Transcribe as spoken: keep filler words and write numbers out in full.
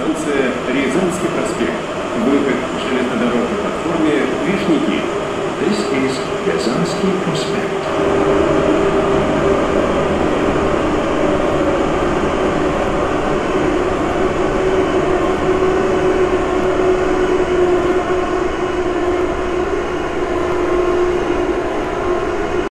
станция Рязанский проспект. Выход к железнодорожной платформе Вишники. This is Rязанский проспект.